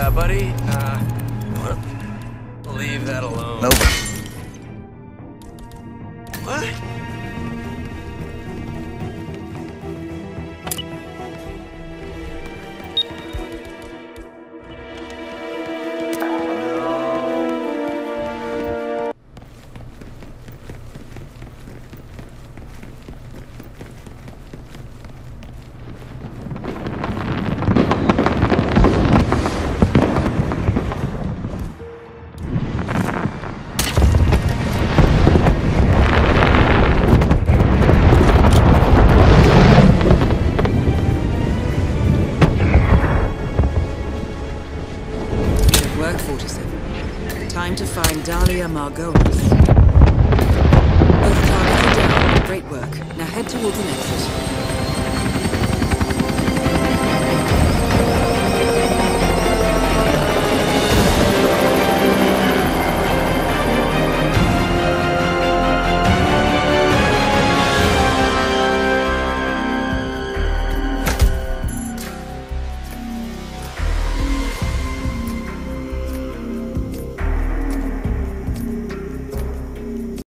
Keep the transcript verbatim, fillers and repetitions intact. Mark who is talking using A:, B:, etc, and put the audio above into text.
A: uh, buddy, uh, leave that alone.
B: Nope.
A: What?
C: Time to find Dahlia Margolis. Both targets are down. Great work. Now head towards an exit.